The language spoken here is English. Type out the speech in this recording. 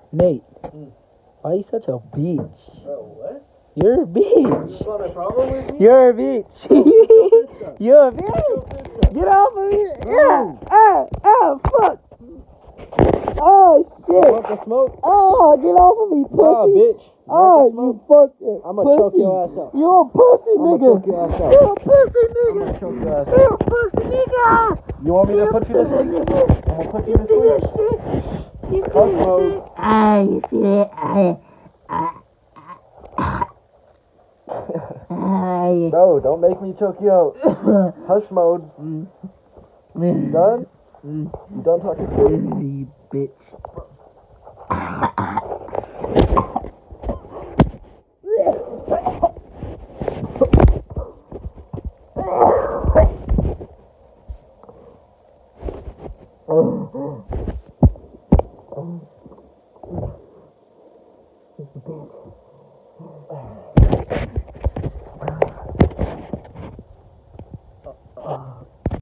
Nate, why are you such a bitch? Bro, what? You're a bitch. You got a problem with me? You're a bitch. You're a bitch. Get off of me. Yeah. Fuck. Oh, shit. You want the smoke? Oh, get off of me, pussy. Nah, bitch. Oh, you fucking I'm gonna choke your ass out. You a pussy, I'm nigga. gonna choke your ass out. You a pussy, I'm nigga. gonna choke your ass You out. a pussy, nigga. You want me to put you to sleep? I'm gonna put you to sleep. You see Hush that mode. shit? Ah, you see that? Bro, don't make me choke you out. Hush mode. You done? You done talking to me? You bitch. Bitch.